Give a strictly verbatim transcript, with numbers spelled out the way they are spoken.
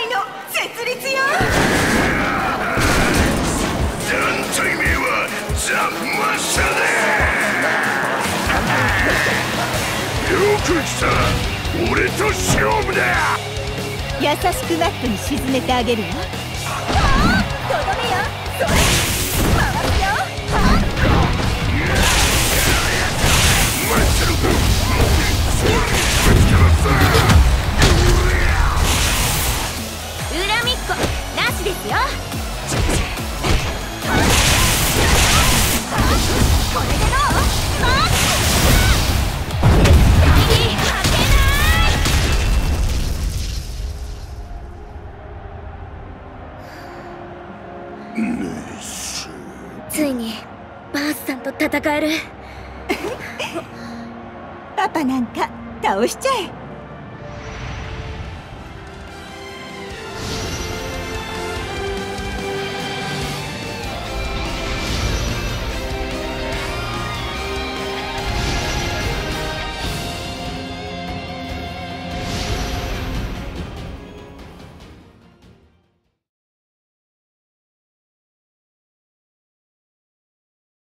隊の設立よ。 団体名はザ・マッシャだ。よく来た。俺と勝負だ。 優しくマットに沈めてあげるわ。ああ、とどめよ。それ回すよ。はっ待ってろ。それぶつからさ。 恨みっこなしですよ。これでどう？あっ絶対に負けない。 ついにバースさんと戦える。 パパなんか倒しちゃえ。